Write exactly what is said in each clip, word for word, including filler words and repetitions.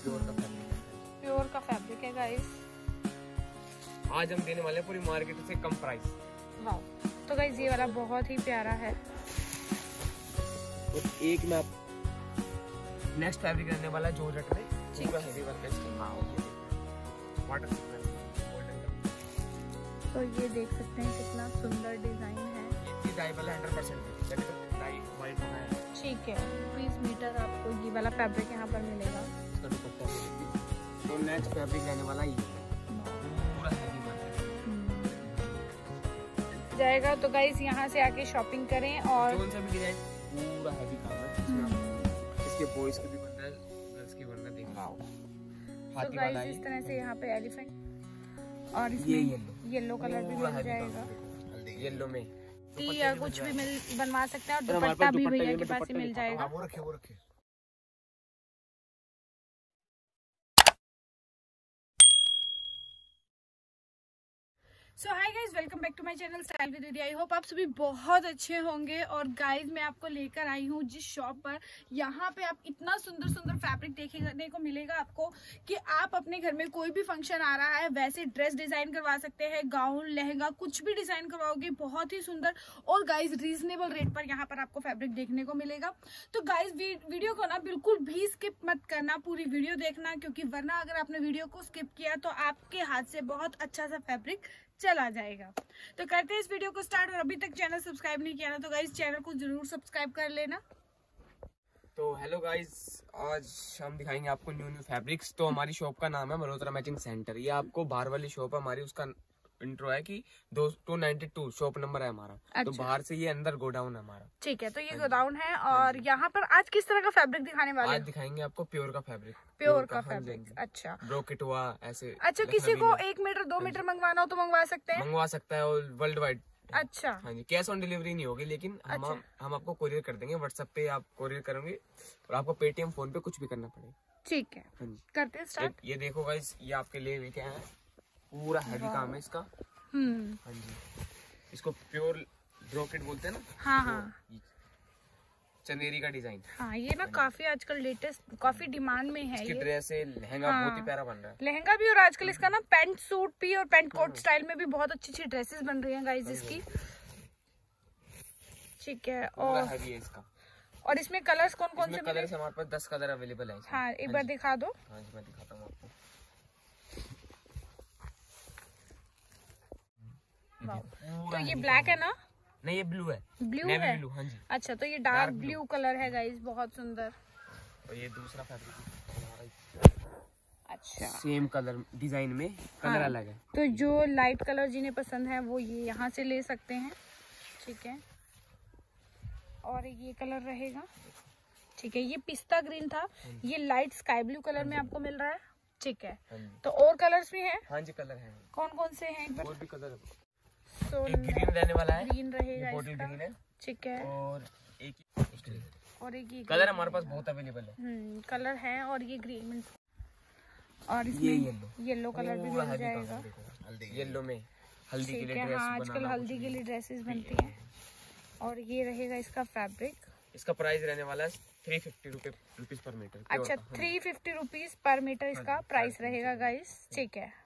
Pure का fabric pure का fabric है गाइस। आज हम देने वाले हैं पूरी मार्केट से कम प्राइस। वाओ, तो गाइस ये वाला बहुत ही प्यारा है। और एक में आप नेक्स्ट फैब्रिक रहने वाला है जॉर्जेट में, पूरा हेवी वर्क है इसका। वाटर तो ये देख सकते हैं कितना सुंदर डिजाइन है। ये डाई वाला हंड्रेड परसेंट है, तो डाई वाइट होना है। ठीक है, बीस मीटर आपको ये वाला फैब्रिक यहाँ पर मिलेगा। इसका दुपट्टा तो नेक्स्ट फैब्रिक रहने वाला ये पूरा हेवी वर्क है जाएगा। तो गाइस यहाँ से आके शॉपिंग करें। और कौन सा भी डिजाइन पूरा हेवी काम है इसमें। इसके बॉयज के भी बन रहा है, गर्ल्स की बनना देख रहा हो। तो गाइस इस तरह से यहाँ पे एलिफेंट और इसमें ये येलो येलो कलर भी मिल जाएगा। येलो में या कुछ भी मिल बनवा सकते हैं। और दुपट्टा भी भैया के पास ही मिल जाएगा। वो रखे वो रखे so hi guys, welcome back to my channel style with दीदी। आई होप आप सभी बहुत अच्छे होंगे। और गाइज मैं आपको लेकर आई हूँ जिस शॉप पर, यहाँ पे आप इतना सुंदर सुंदर फैब्रिक देखने को मिलेगा आपको कि आप अपने घर में कोई भी फंक्शन आ रहा है वैसे ड्रेस डिजाइन करवा सकते हैं। गाउन, लहंगा, कुछ भी डिजाइन करवाओगे, बहुत ही सुंदर। और गाइज रीजनेबल रेट पर यहाँ पर आपको फैब्रिक देखने को मिलेगा। तो गाइज वीडियो को ना बिल्कुल भी स्किप मत करना, पूरी वीडियो देखना, क्योंकि वरना अगर आपने वीडियो को स्किप किया तो आपके हाथ से बहुत अच्छा सा फैब्रिक चला जाएगा। तो करते हैं इस वीडियो को स्टार्ट। और अभी तक चैनल सब्सक्राइब नहीं किया ना तो गाइस चैनल को जरूर सब्सक्राइब कर लेना। तो हेलो गाइस, आज हम दिखाएंगे आपको न्यू न्यू फैब्रिक्स। तो हमारी शॉप का नाम है मल्होत्रा मैचिंग सेंटर। ये आपको बाहर वाली शॉप है हमारी, उसका इंट्रो है कि दो two ninety two shop number है हमारा। अच्छा। तो बाहर से ये अंदर गोडाउन है हमारा। ठीक है, तो ये गोडाउन है। और यहाँ पर आज किस तरह का फैब्रिक दिखाने वाले हैं? आज दिखाएंगे आपको प्योर का फैब्रिक। प्योर का फैब्रिक, अच्छा। ब्रोकेट हुआ ऐसे। अच्छा, किसी को एक मीटर दो मीटर मंगवाना हो तो मंगवा सकते हैं? मंगवा सकता है, और वर्ल्ड वाइड। अच्छा। हाँ जी, कैश ऑन डिलीवरी नहीं होगी, लेकिन हम अच्छा। हम आपको कोरियर कर देंगे। व्हाट्सएप पे आप कोरियर करेंगे और आपको पेटीएम फोन पे कुछ भी करना पड़ेगा। ठीक है, हाँ जी, करते हैं स्टार्ट। ये देखो गाइस, ये आपके लिए लेके आए हैं, पूरा हैवी काम है इसका। हम्म, हाँ जी, इसको प्योर ब्रोकेट बोलते हैं ना। हाँ हाँ, चंदेरी का डिजाइन। हाँ, ये ना काफी आजकल लेटेस्ट, काफी डिमांड में है। इसकी ये ड्रेस है, लहंगा हाँ, बहुत ही प्यारा बन रहा है। लहंगा भी, और आजकल इसका ना पैंट सूट भी और पैंट कोट स्टाइल में भी बहुत अच्छी अच्छी ड्रेसेस बन रही हैं गाइस इसकी। ठीक है, और हैवी है इसका। और इसमें कलर्स कौन कौन से कलर से हमारे पास दस कलर अवेलेबल है। हाँ, एक बार दिखा दो। हाँ जी, मैं दिखाता हूँ आपको। तो ये ब्लैक है ना? नहीं, ये ब्लू है। ब्लू है? ब्लू, हाँ जी। अच्छा, तो ये डार्क ब्लू कलर है गाइस, बहुत सुंदर। और ये दूसरा फैब्रिक, अच्छा, सेम कलर डिजाइन में कलर हाँ, अलग है। तो जो लाइट कलर जिन्हें पसंद है वो ये यहाँ से ले सकते हैं। ठीक है, और ये कलर रहेगा। ठीक है, ये पिस्ता ग्रीन था, ये लाइट स्काई ब्लू कलर में आपको मिल रहा है। ठीक है, तो और कलर्स भी हैं? हाँ जी, कलर है। कौन कौन से हैं? और भी कलर है। तो एक ग्रीन रहने वाला है, ग्रीन रहेगा इसका। ग्रीन है। ठीक है, और एक और एक ये कलर हमारे पास बहुत अवेलेबल है। हम्म, कलर है। और ये ग्रीन, और इसमें ये येलो येलो कलर भी मिल जाएगा। येलो में हल्दी के लिए ड्रेस हाँ, आजकल हल्दी के लिए ड्रेसेस बनती हैं। और ये रहेगा इसका फैब्रिक। इसका प्राइस रहने वाला है three fifty rupees per metre. अच्छा, three fifty rupees per metre इसका प्राइस रहेगा गाइस। ठीक है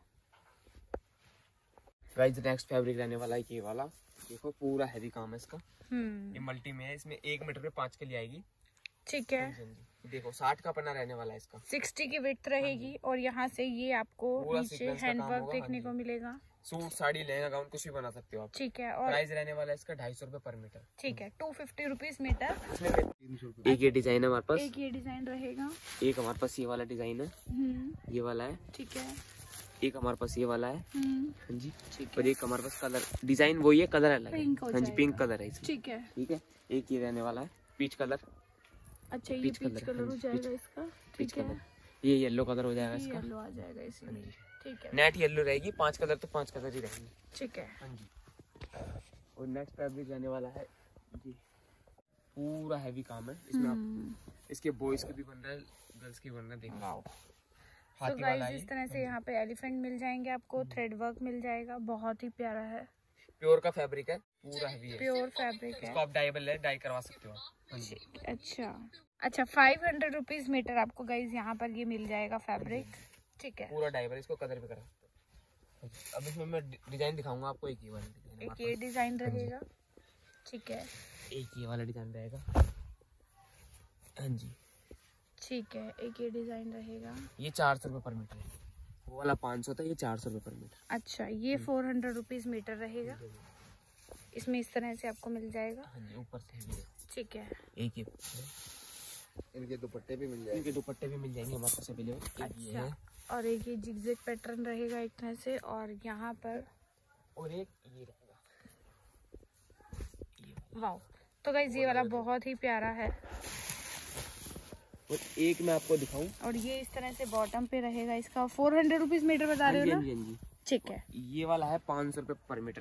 गाइस, नेक्स्ट फैब्रिक रहने वाला है ये वाला। देखो, पूरा हैवी काम है इसका। हम्म, ये मल्टी में है, इसमें एक मीटर पे पाँच के लिए आएगी। ठीक है, देखो साठ का पन्ना रहने वाला है इसका। सिक्सटी की विड्थ रहेगी। और यहाँ से ये आपको नीचे हैंडवर्क देखने को मिलेगा। सूट, साड़ी, लहंगा, गाउन कुछ भी बना सकते हो आप। ठीक है, और प्राइस रहने वाला है इसका ढाई सौ रुपए पर मीटर। ठीक है, टू फिफ्टी रुपीज मीटर। एक ये डिजाइन है हमारे पास, एक ये डिजाइन रहेगा। एक हमारे पास ये वाला डिजाइन है, ये वाला है। ठीक है, एक हमारे पास ये वाला है। हम्म, हाँ जी, और एक हमारे पास कलर डिजाइन वही है, कलर अलग है। पिंक हो हाँ जी, पिंक कलर है इसमें। ठीक है, ठीक है, एक ये रहने वाला है पीच कलर। अच्छा, ये पीच पीच कलर, कलर हो जाएगा इसका। पीच ठीक है, कलर। ये येलो कलर हो जाएगा ये इसका। येलो आ जाएगा इसमें। ठीक है, नेट येलो रहेगी, पांच कलर तो पांच कलर ही रहेंगे। ठीक है, हाँ जी। और नेक्स्ट फैब्रिक रहने वाला है जी, पूरा हैवी काम है इसमें। आप इसके बॉयज के भी बन रहा है, गर्ल्स की बन रहा है। देखो तो गाइस इस तरह से यहाँ पे एलिफेंट मिल जाएंगे आपको, थ्रेड वर्क मिल जाएगा, बहुत ही प्यारा है। प्योर का फैब्रिक है, पूरा हैवी है। प्योर फैब्रिक है। इसको आप डाइबल है, डाई करवा सकते हो। अच्छा, अच्छा, फाइव हंड्रेड रुपीज मीटर आपको गाइज यहाँ पर ये मिल जाएगा फैब्रिक। ठीक है, पूरा डाइवर, इसको कलर भी करा। अब इसमें मैं डिजाइन दिखाऊंगा आपको। एक ये वाला डिजाइन, एक ये डिजाइन रहेगा। ठीक है, एक ये वाला डिजाइन रहेगा। हाँ जी, ठीक है, एक ये डिजाइन रहेगा। ये चार सौ रुपये पर मीटर है, वो वाला पाँच सौ था, ये चार सौ रुपये पर मीटर। अच्छा, ये फोर हंड्रेड रुपीज मीटर रहेगा। इसमें इस तरह से आपको मिल जाएगा। हाँ जी, ऊपर से। ठीक है, एक ये इनके दुपट्टे भी मिल जाएंगे। इनके दुपट्टे भी मिल जाएंगे हमारे पास अवेलेबल। अच्छा, और एक ये जिगजैग पैटर्न रहेगा एक तरह से, और यहाँ पर और एक ये रहेगा। वाव, तो गाइस ये वाला बहुत ही प्यारा है। और एक मैं आपको दिखाऊं, और ये इस तरह से बॉटम पे रहेगा। इसका फोर हंड्रेड रुपीज मीटर बता रहे हो ना? जी, जी, जी। ठीक है, ये वाला है पाँच सौ रुपये पर मीटर।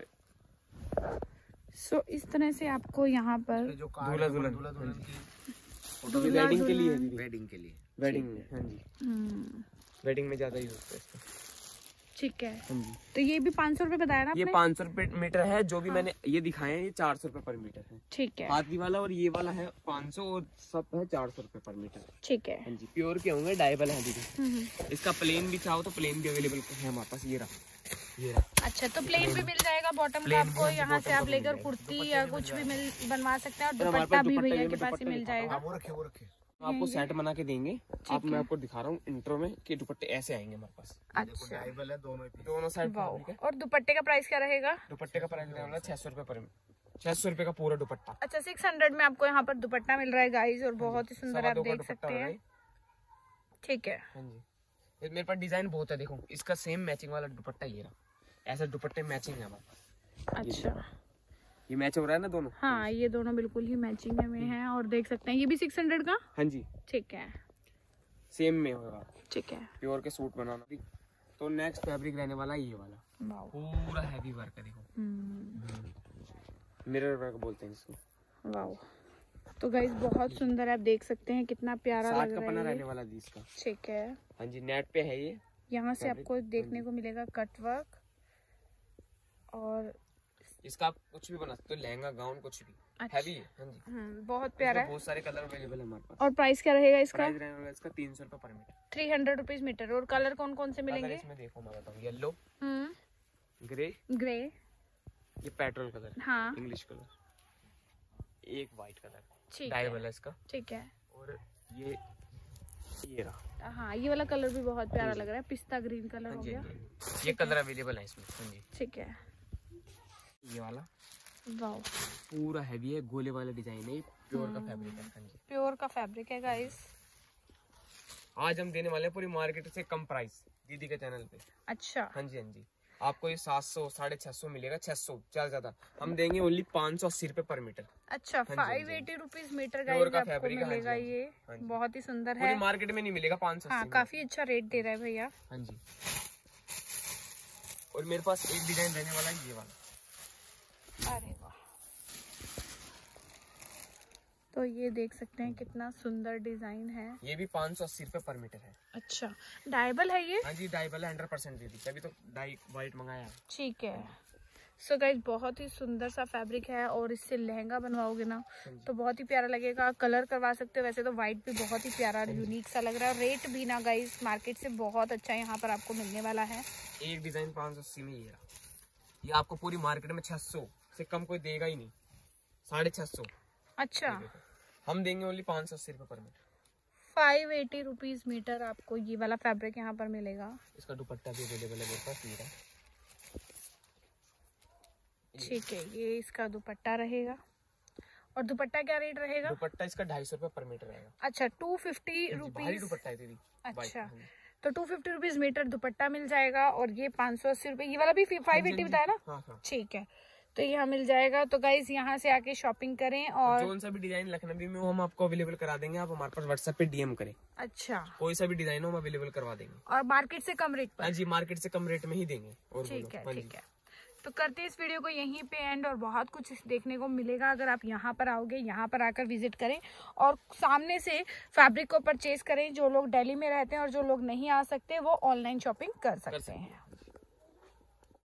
सो so, इस तरह से आपको यहाँ पर जो दूल्हा दुल्हन दूल्हा दुल्हन की दूल्हा वेडिंग के लिए है दुल्हन। दीदी। वेडिंग के लिए। वेडिंग में, हाँ जी, हम्म, वेडिंग में ज्यादा यूज होता है इसका। ठीक है, हाँ जी, तो ये भी पाँच सौ रुपए बताया ना ये आपने? पाँच सौ रुपये मीटर है। जो भी मैंने ये दिखाए हैं ये चार सौ रुपये पर मीटर है। ठीक है, हाथी वाला और ये वाला है पाँच सौ और सब है चार सौ रुपये पर मीटर। ठीक है। हाँ जी, प्योर के होंगे, डाइबल है दीदी। हम्म, इसका प्लेन भी चाहो तो प्लेन भी अवेलेबल है हमारे पास। ये रहा, ये रहा। अच्छा, तो प्लेन भी मिल जाएगा बॉटम का प्लेन आपको। भी, यहाँ से बॉटम आप का लेकर मिल कुर्ती जाएगा। या कुछ भी मिल बनवा सकते हैं। और और हमारे दुपट्टा पास भी दुपट्टा भैया भी, के पास ही दुपट्टा मिल दिखाता हूँ। जाएगा। वो रखे वो रखे आपको सेट बना के देंगे। आप मैं है। आपको दिखा रहा हूँ इंट्रो में कि दुपट्टे ऐसे आएंगे हमारे पास। अच्छा, डाइबल है दोनों ही। दोनों साइड वाओ, है। और दुपट्टे का प्राइस क्या रहेगा? दुपट्टे का प्राइस रहेगा छह सौ रुपये पर, छह सौ रुपये का पूरा दुपट्टा। अच्छा, सिक्स हंड्रेड में आपको यहाँ पर दुपट्टा मिल रहा है गाइस, और बहुत ही सुंदर सवा आप दो का देख दुपट्टा सकते है। हैं। ठीक है, हाँ जी, ये मेरे पास डिजाइन बहुत है। देखो, इसका सेम मैचिंग वाला दुपट्टा ये रहा। ऐसा दुपट्टे मैचिंग है हमारे पास। अच्छा, ये मैच हो रहा है ना दोनों। हाँ, ये दोनों बिल्कुल ही मैचिंग में हैं। और देख सकते हैं ये भी सिक्स हंड्रेड का। हाँ जी, ठीक है, सेम में होगा। ठीक है, प्योर के सूट बनाना। तो नेक्स्ट फैब्रिक रहने वाला ये वाला, वाओ, पूरा हैवी वर्क है। देखो, हम्म, मिरर वर्क बोलते हैं इसको। वाओ, तो गाइस बहुत सुंदर आप देख सकते हैं, कितना प्यारा साठ लग का रहा पन्ना है रहने ये। वाला दी इसका। ठीक है, हाँ जी, नेट पे है ये। यहाँ से फैब्रिक, आपको देखने को मिलेगा कट वर्क। और इसका आप कुछ भी बना सकते हो, लहंगा गाउन कुछ भी। अच्छा, हैवी है। हाँ जी, हम्म, बहुत प्यारा है। बहुत सारे कलर अवेलेबल है हमारे पास। और प्राइस क्या रहेगा इसका? प्राइस रहने वाला इसका तीन सौ रुपये per metre. Three hundred rupees metre. और कलर कौन कौन से कलर मिलेंगे? इसमें देखो मैं बताऊँ, येलो, हम्म, ग्रे, ग्रे, ये पेट्रोल कलर, हाँ, इंग्लिश कलर, एक वाइट कलर, ठीक डाई है, वाला इसका। ठीक है, और ये ये रहा। हाँ, ये वाला कलर भी बहुत प्यारा लग रहा है, पिस्ता ग्रीन कलर हाँ हो जी, गया। हाँ जी, ये कलर अवेलेबल है इसमें। हाँ जी, ठीक है, ये वाला वाओ, पूरा हैवी है, गोले वाला डिजाइन है, प्योर का फैब्रिक है। हाँ जी, प्योर का फैब्रिक है गाइस। आज हम देने वाले हैं पूरी मार्केट से कम प्राइस दीदी के चैनल पे। अच्छा, हाँ जी, हाँ जी, आपको ये सात सौ साढ़े छह सौ मिलेगा। छह सौ ज्यादा ज्यादा हम देंगे ओनली पाँच सौ अस्सी रुपए पर मीटर। अच्छा, जी, फाइव हाँ eighty rupees metre pure guys का आपको फैब्रिक है। हाँ जी, मिलेगा। हाँ जी, ये हाँ जी। बहुत ही सुंदर पूरी है। मार्केट में नहीं मिलेगा पाँच सौ हाँ, अस्सी में। काफी अच्छा रेट दे रहा है भैया। हाँ जी, और मेरे पास एक डिजाइन रहने वाला है ये वाला। अरे वाह, तो ये देख सकते हैं कितना सुंदर डिजाइन है। ये भी पाँच सौ अस्सी रुपए पर मीटर है। अच्छा, डाइबल है ये? हाँ जी, डाई वाला हंड्रेड परसेंट दे दी, तभी तो डाई व्हाइट मंगाया है। ठीक है। सो so गाइस, बहुत ही सुंदर सा फैब्रिक है, और इससे लहंगा बनवाओगे ना तो बहुत ही प्यारा लगेगा। कलर करवा सकते हो। वैसे तो व्हाइट भी बहुत ही प्यारा यूनिक सा लग रहा है, और रेट भी ना गाइस मार्केट से बहुत अच्छा यहाँ पर आपको मिलने वाला है। एक डिजाइन पाँच सौ अस्सी में ये रहा। ये आपको पूरी मार्केट में छह सौ से कम कोई देगा ही नहीं, साढ़े छह सौ। अच्छा, हम देंगे ओनली पाँच सौ अस्सी रुपए per metre. Five eighty rupees metre आपको ये वाला फैब्रिक यहाँ पर मिलेगा। इसका दुपट्टा भी अवेलेबल है मेरे पास। ये रहा। ठीक है, ये इसका दुपट्टा रहेगा। और दुपट्टा क्या रेट रहेगा? दुपट्टा इसका ढाई सौ रुपए पर मीटर रहेगा। अच्छा, टू फिफ्टी भारी रुपीज। दुपट्टा है दीदी। अच्छा, तो two fifty rupees metre dupatta मिल जाएगा। और ये पाँच सौ अस्सी रुपए, ये वाला भी फाइव एटी बताया ना? हाँ हाँ। ठीक है, तो यहाँ मिल जाएगा। तो गाइज यहाँ से आके शॉपिंग करें। और जो सा भी डिजाइन लखनवी में वो हम आपको अवेलेबल करा देंगे। आप हमारे पास व्हाट्सएप पे डीएम करें, अच्छा, कोई सा भी डिजाइन हो हम अवेलेबल करवा देंगे। और मार्केट से कम रेट हाँ पर? जी, मार्केट से कम रेट में ही देंगे। और ठीक बोलो। है, हाँ जी। ठीक है। तो करते हैं इस वीडियो को यहीं पे एंड, और बहुत कुछ देखने को मिलेगा अगर आप यहाँ पर आओगे। यहाँ पर आकर विजिट करें और सामने से फैब्रिक को परचेज करें। जो लोग दिल्ली में रहते हैं और जो लोग नहीं आ सकते वो ऑनलाइन शॉपिंग कर सकते हैं।